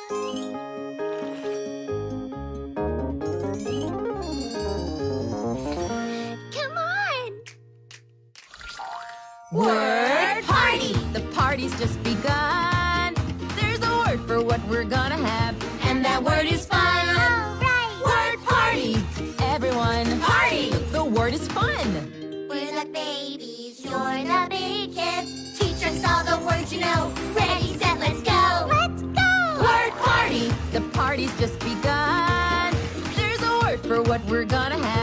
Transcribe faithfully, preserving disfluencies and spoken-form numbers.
Come on! Word party! The party's just begun. There's a word for what we're gonna have, And that word is fun! All right! Word party! everyone. Party! The word is fun. We're the babies, you're the big kids. Teach us all the words you know. Ready, set, let's go! Let's go! Word party! The party's just begun. There's a word for what we're gonna have.